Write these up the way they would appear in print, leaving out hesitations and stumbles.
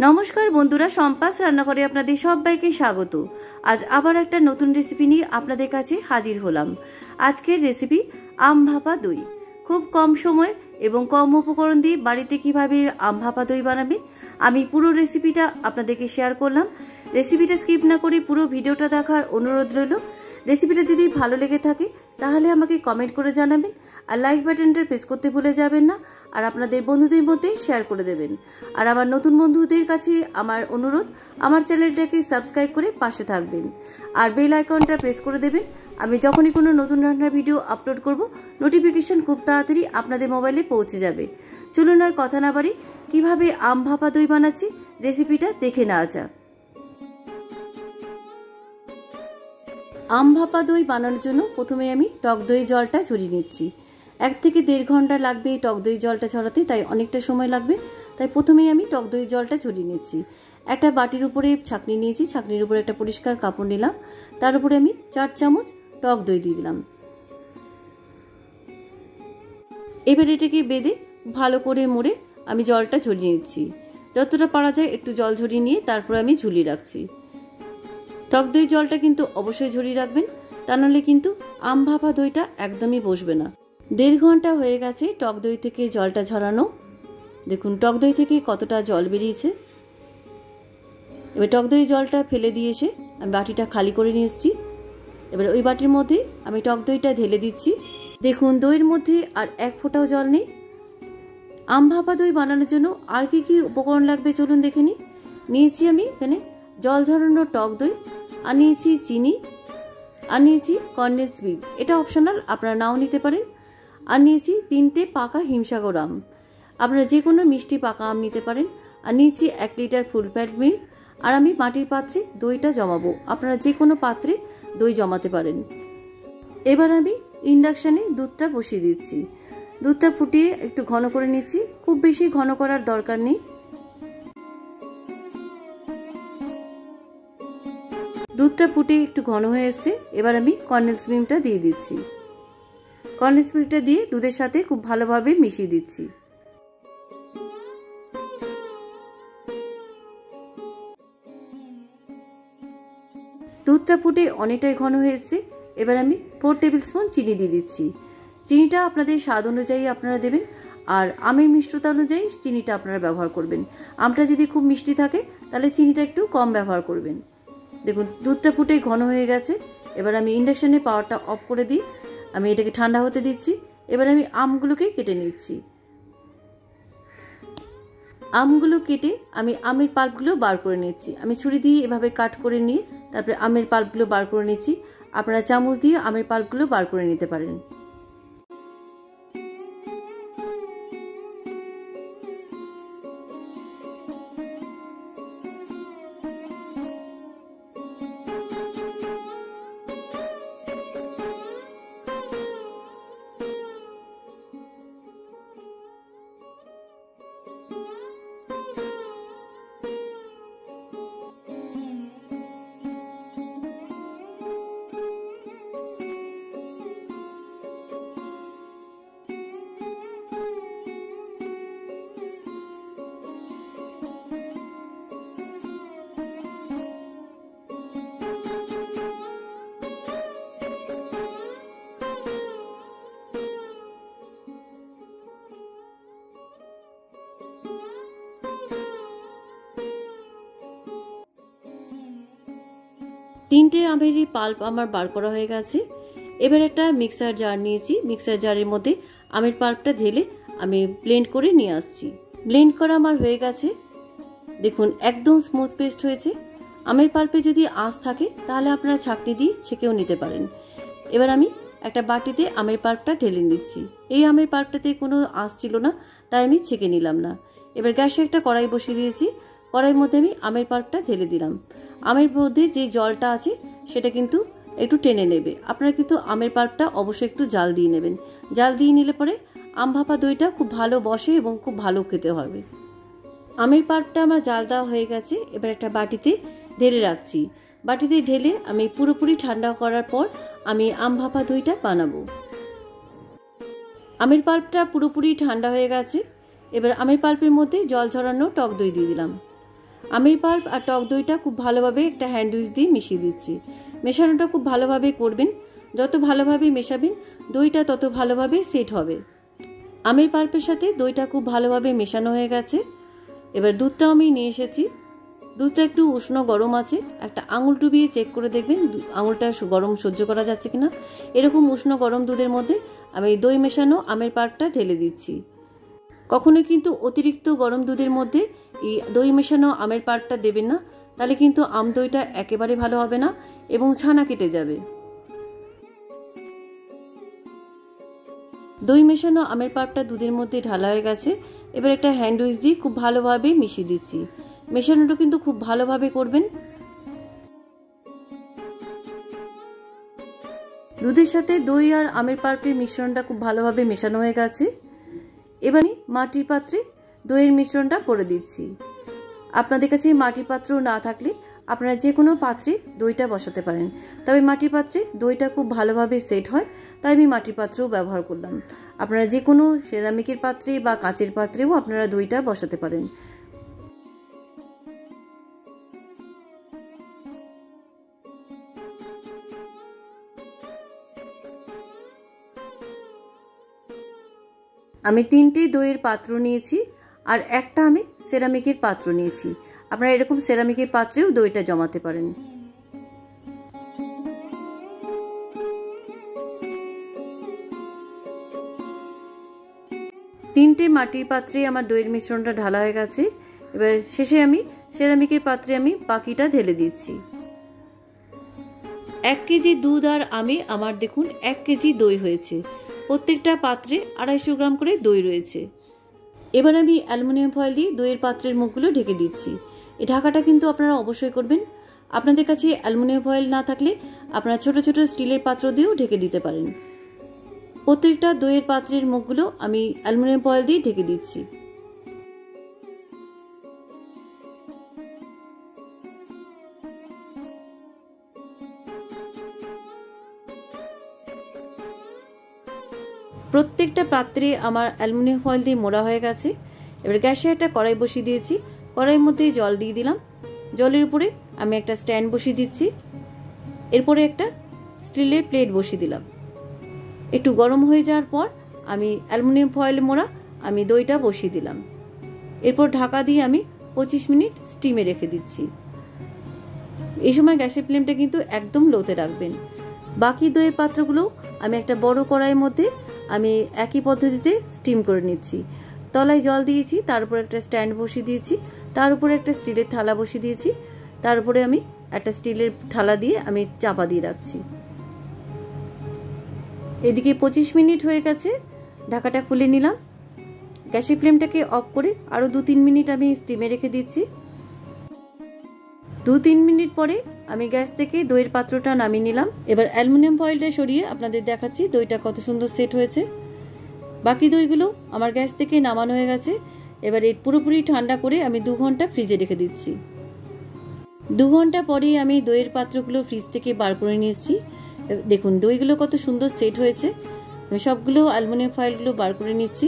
নমস্কার বন্ধুরা, সম্পাস রান্নাঘরে আপনাদের সবাইকে স্বাগত। আজ আবার একটা নতুন রেসিপি নিয়ে আপনাদের কাছে হাজির হলাম। আজকের রেসিপি আম ভাপা দই। খুব কম সময় এবং কম উপকরণ দিয়ে বাড়িতে কিভাবে আম ভাপা দই বানাবেন আমি পুরো রেসিপিটা আপনাদেরকে শেয়ার করলাম। রেসিপিটা স্কিপ না করে পুরো ভিডিওটা দেখার অনুরোধ রইল। রেসিপিটা যদি ভালো লেগে থাকে তাহলে আমাকে কমেন্ট করে জানাবেন, আর লাইক বাটনটা প্রেস করতে ভুলে যাবেন না, আর আপনাদের বন্ধুদের মধ্যে শেয়ার করে দেবেন। আর আমার নতুন বন্ধুদের কাছে আমার অনুরোধ, আমার চ্যানেলটাকে সাবস্ক্রাইব করে পাশে থাকবেন আর বেল আইকনটা প্রেস করে দেবেন। আমি যখনই কোনো নতুন রান্নার ভিডিও আপলোড করব নোটিফিকেশন খুব তাড়াতাড়ি আপনাদের মোবাইলে পৌঁছে যাবে। চলুন আর কথা না বাড়ি, কীভাবে আম ভাপা দই বানাচ্ছি রেসিপিটা দেখে নেওয়া যাক। আম ভাপা দই বানানোর জন্য প্রথমে আমি টক দই জলটা ঝরিয়ে নিচ্ছি। 1 থেকে 1.5 ঘন্টা লাগবে এই টক দই জলটা ছড়াতে, তাই অনেকটা সময় লাগবে। তাই প্রথমেই আমি টক দই জলটা ঝরিয়ে নিচ্ছি। একটা বাটির উপরে ছাঁকনি নিয়েছি, ছাঁকনির উপরে একটা পরিষ্কার কাপড় নিলাম, তার উপরে আমি 4 চামচ টক দই দিয়ে দিলাম। এবার এটাকে বেঁধে ভালো করে মুড়ে আমি জলটা ঝরিয়ে নিচ্ছি। যতটা পারা যায় একটু জল ঝরিয়ে নিয়ে তারপর আমি ঝুলিয়ে রাখছি। টক দই জলটা কিন্তু অবশ্যই ঝরিয়ে রাখবেন, তা নাহলে কিন্তু আম ভাপা দইটা একদমই বসবে না। 1.5 ঘন্টা হয়ে গেছে টক দই থেকে জলটা ঝরানো। দেখুন টক দই থেকে কতটা জল বেরিয়েছে। এবার টক দই জলটা ফেলে দিয়ে এসে আমি বাটিটা খালি করে নিয়ে এসেছি। এবার ওই বাটির মধ্যে আমি টক দইটা ঢেলে দিচ্ছি। দেখুন দইয়ের মধ্যে আর 1 ফোঁটাও জল নেই। আম ভাপা দই বানানোর জন্য আর কি কি উপকরণ লাগবে চলুন দেখে নিই। নিয়েছি আমি এখানে জল ঝরানো টক দই, আর নিয়েছি চিনি, আর নিয়েছি কনডেন্স মিল্ক, এটা অপশনাল, আপনারা নাও নিতে পারেন। আর নিয়েছি 3টে পাকা হিমসাগর আম, আপনারা যে কোনো মিষ্টি পাকা আম নিতে পারেন। আর নিয়েছি 1 লিটার ফুল ফ্যাট মিল্ক। আর আমি মাটির পাত্রে দইটা জমাবো, আপনারা যে কোনো পাত্রে দই জমাতে পারেন। এবার আমি ইন্ডাকশানে দুধটা বসিয়ে দিচ্ছি। দুধটা ফুটিয়ে একটু ঘন করে নিচ্ছি, খুব বেশি ঘন করার দরকার নেই। দুধটা ফুটে একটু ঘন হয়ে এসছে, এবার আমি কনডেন্স মিল্কটা দিয়ে দিচ্ছি। কনডেন্স মিল্কটা দিয়ে দুধের সাথে খুব ভালোভাবে মিশিয়ে দিচ্ছি। দুধটা ফুটে অনেকটাই ঘন হয়ে এসছে, এবার আমি 4 টেবিল স্পুন চিনি দিয়ে দিচ্ছি। চিনিটা আপনাদের স্বাদ অনুযায়ী আপনারা দেবেন, আর আমের মিষ্টতা অনুযায়ী চিনিটা আপনারা ব্যবহার করবেন। আমটা যদি খুব মিষ্টি থাকে তাহলে চিনিটা একটু কম ব্যবহার করবেন। দেখুন দুধটা ফুটে ঘন হয়ে গেছে, এবার আমি ইন্ডাকশানের পাওয়ারটা অফ করে দিই, আমি এটাকে ঠান্ডা হতে দিচ্ছি। এবার আমি আমগুলোকে কেটে নিচ্ছি। আমগুলো কেটে আমি আমের পাল্পগুলো বার করে নিচ্ছি। আমি ছুরি দিয়ে এভাবে কাট করে নিয়ে তারপরে আমের পাল্পগুলো বার করে নিচ্ছি। আপনারা চামচ দিয়ে আমের পাল্পগুলো বার করে নিতে পারেন। তিনটে আমেরই পাল্প আমার বার করা হয়ে গেছে। এবার একটা মিক্সার জার নিয়েছি, মিক্সার জারের মধ্যে আমের পাল্পটা ঢেলে আমি ব্লেন্ড করে নিয়ে আসছি। ব্লেন্ড করা আমার হয়ে গেছে, দেখুন একদম স্মুথ পেস্ট হয়েছে। আমের পাল্পে যদি আঁশ থাকে তাহলে আপনারা ছাঁকনি দিয়ে ছেঁকেও নিতে পারেন। এবার আমি একটা বাটিতে আমের পাল্পটা ঢেলে নিচ্ছি। এই আমের পাল্পটাতে কোনো আঁশ ছিল না, তাই আমি ছেঁকে নিলাম না। এবার গ্যাসে একটা কড়াই বসিয়ে দিয়েছি, কড়াইয়ের মধ্যে আমি আমের পাল্পটা ঢেলে দিলাম। আমের মধ্যে যে জলটা আছে সেটা কিন্তু একটু টেনে নেবে, আপনারা কিন্তু আমের পাল্পটা অবশ্যই একটু জাল দিয়ে নেবেন। জাল দিয়ে নিলে পরে আম ভাপা দইটা খুব ভালো বসে এবং খুব ভালো খেতে হবে। আমের পাল্পটা আমার জাল দেওয়া হয়ে গেছে, এবার একটা বাটিতে ঢেলে রাখছি। বাটিতে ঢেলে আমি পুরোপুরি ঠান্ডা করার পর আমি আম ভাপা দইটা বানাবো। আমের পাল্পটা পুরোপুরি ঠান্ডা হয়ে গেছে, এবার আমের পাল্পের মধ্যে জল ঝরানো টক দই দিয়ে দিলাম। আমের পাল্প আর টক দইটা খুব ভালোভাবে একটা হ্যান্ড উইচ দিয়ে মিশিয়ে দিচ্ছি। মেশানোটা খুব ভালোভাবে করবেন, যত ভালোভাবে মেশাবেন দইটা তত ভালোভাবে সেট হবে। আমের পাল্পের সাথে দইটা খুব ভালোভাবে মেশানো হয়ে গেছে। এবার দুধটাও আমি নিয়ে এসেছি। দুধটা একটু উষ্ণ গরম আছে, একটা আঙুল ডুবিয়ে চেক করে দেখবেন আঙুলটা গরম সহ্য করা যাচ্ছে কিনা। এরকম উষ্ণ গরম দুধের মধ্যে আমি দই মেশানো আমের পাল্পটা ঢেলে দিচ্ছি। কখনো কিন্তু অতিরিক্ত গরম দুধের মধ্যে এই দই মেশানো আমের পাল্পটা দেবেন না, তাহলে কিন্তু আম দইটা একেবারে ভালো হবে না এবং ছানা কেটে যাবে। দই মেশানো আমের পাল্পটা দুধের মধ্যে ঢালা হয়ে গেছে। এবার একটা হ্যান্ড উইচ দিয়ে খুব ভালোভাবে মিশিয়ে দিচ্ছি। মেশানোটা কিন্তু খুব ভালোভাবে করবেন। দুধের সাথে দই আর আমের পাল্পের মিশ্রণটা খুব ভালোভাবে মেশানো হয়ে গেছে। এবার মাটির পাত্রে দইয়ের মিশ্রণটা করে দিচ্ছি। আপনাদের কাছে মাটির পাত্র না থাকলে আপনারা যে কোনো পাত্রে দইটা বসাতে পারেন, তবে মাটির পাত্রে দইটা খুব ভালোভাবে সেট হয়, তাই আমি মাটির পাত্রও ব্যবহার করলাম। আপনারা যে কোনো সেরামিকের পাত্রে বা কাচের পাত্রেও আপনারা দইটা বসাতে পারেন। আমি 3টে দইয়ের পাত্র নিয়েছি আর একটা আমি সেরামিকের পাত্র নিয়েছি। আপনারা এরকম সেরামিকের পাত্রেও দইটা জমাতে পারেন। তিনটে মাটির পাত্রে আমার দইয়ের মিশ্রণটা ঢালা হয়ে গেছে। এবার শেষে আমি সেরামিকের পাত্রে আমি বাকিটা ঢেলে দিচ্ছি। 1 কেজি দুধ আর আমে আমার দেখুন 1 কেজি দই হয়েছে। প্রত্যেকটা পাত্রে 250 গ্রাম করে দই রয়েছে। এবার আমি অ্যালুমিনিয়াম ফয়েল দিয়ে দইয়ের পাত্রের মুখগুলো ঢেকে দিচ্ছি। এই ঢাকাটা কিন্তু আপনারা অবশ্যই করবেন। আপনাদের কাছে অ্যালুমিনিয়াম ফয়েল না থাকলে আপনারা ছোট ছোট স্টিলের পাত্র দিয়েও ঢেকে দিতে পারেন। প্রত্যেকটা দইয়ের পাত্রের মুখগুলো আমি অ্যালুমিনিয়াম ফয়েল দিয়ে ঢেকে দিচ্ছি। প্রত্যেকটা পাত্রে আমার অ্যালুমিনিয়াম ফয়েল দিয়ে মোড়া হয়ে গেছে। এবার গ্যাসে একটা কড়াই বসিয়ে দিয়েছি। কড়াইয়ের মধ্যে জল দিয়ে দিলাম। জলের উপরে আমি একটা স্ট্যান্ড বসিয়ে দিচ্ছি। এরপরে একটা স্টিলের প্লেট বসিয়ে দিলাম। একটু গরম হয়ে যাওয়ার পর আমি অ্যালুমিনিয়াম ফয়েল মোড়া আমি দইটা বসিয়ে দিলাম। এরপর ঢাকা দিয়ে আমি 25 মিনিট স্টিমে রেখে দিচ্ছি। এই সময় গ্যাসের ফ্লেমটা কিন্তু একদম লোতে রাখবেন। বাকি দইয়ের পাত্রগুলো আমি একটা বড় কড়াইয়ের মধ্যে আমি একই পদ্ধতিতে স্টিম করে নিচ্ছি। তলায় জল দিয়েছি, তার উপর একটা স্ট্যান্ড বসিয়ে দিয়েছি, তার উপরে একটা স্টিলের থালা বসিয়ে দিয়েছি, তার উপরে আমি একটা স্টিলের থালা দিয়ে আমি চাপা দিয়ে রাখছি। এদিকে 25 মিনিট হয়ে গেছে। ঢাকাটা খুলে নিলাম। গ্যাসের ফ্লেমটাকে অফ করে আরও 2-3 মিনিট আমি স্টিমে রেখে দিচ্ছি। 2-3 মিনিট পরে আমি গ্যাস থেকে দইয়ের পাত্রটা নামিয়ে নিলাম। এবার অ্যালুমিনিয়াম ফয়েলটা সরিয়ে আপনাদের দেখাচ্ছি দইটা কত সুন্দর সেট হয়েছে। বাকি দইগুলো আমার গ্যাস থেকে নামানো হয়ে গেছে। এবার এর পুরোপুরি ঠান্ডা করে আমি 2 ঘন্টা ফ্রিজে রেখে দিচ্ছি। 2 ঘন্টা পরে আমি দইয়ের পাত্রগুলো ফ্রিজ থেকে বার করে নিয়েছি। দেখুন দইগুলো কত সুন্দর সেট হয়েছে। আমি সবগুলো অ্যালুমিনিয়াম ফয়েলগুলো বার করে নিচ্ছি।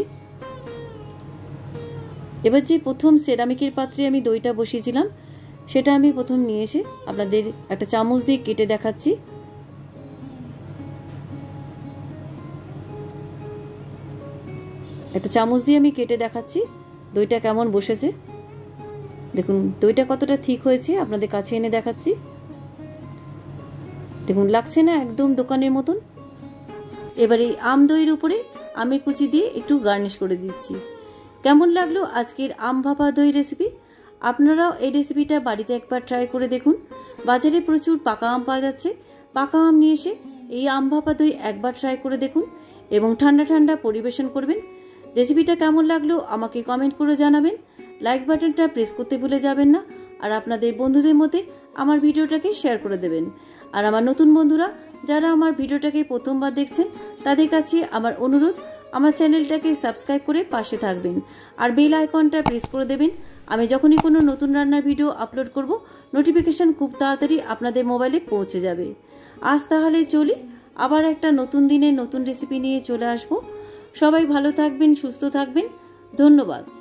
এবার যে প্রথম সেরামিকের পাত্রে আমি দইটা বসিয়েছিলাম সেটা আমি প্রথম নিয়ে এসে আপনাদের একটা চামচ দিয়ে কেটে দেখাচ্ছি। একটা চামচ দিয়ে আমি কেটে দেখাচ্ছি দইটা কেমন বসেছে। দেখুন দইটা কতটা ঠিক হয়েছে, আপনাদের কাছে এনে দেখাচ্ছি। দেখুন লাগছে না একদম দোকানের মতন। এবার এই আম দইয়ের উপরে আমের কুচি দিয়ে একটু গার্নিশ করে দিচ্ছি। কেমন লাগলো আজকের আম ভাপা দই রেসিপি? আপনারাও এই রেসিপিটা বাড়িতে একবার ট্রাই করে দেখুন। বাজারে প্রচুর পাকা আম পাওয়া যাচ্ছে। পাকা আম নিয়ে এসে এই আম ভাপা দই একবার ট্রাই করে দেখুন এবং ঠান্ডা ঠান্ডা পরিবেশন করবেন। রেসিপিটা কেমন লাগলো আমাকে কমেন্ট করে জানাবেন। লাইক বাটনটা প্রেস করতে ভুলে যাবেন না। আর আপনাদের বন্ধুদের মধ্যে আমার ভিডিওটাকে শেয়ার করে দেবেন। আর আমার নতুন বন্ধুরা যারা আমার ভিডিওটাকে প্রথমবার দেখছেন তাদের কাছে আমার অনুরোধ, আমার চ্যানেলটাকে সাবস্ক্রাইব করে পাশে থাকবেন আর বেল আইকনটা প্রেস করে দেবেন। আমি যখনই কোনো নতুন রান্নার ভিডিও আপলোড করব নোটিফিকেশান খুব তাড়াতাড়ি আপনাদের মোবাইলে পৌঁছে যাবে। আজ তাহলে চলি, আবার একটা নতুন দিনে নতুন রেসিপি নিয়ে চলে আসব। সবাই ভালো থাকবেন, সুস্থ থাকবেন। ধন্যবাদ।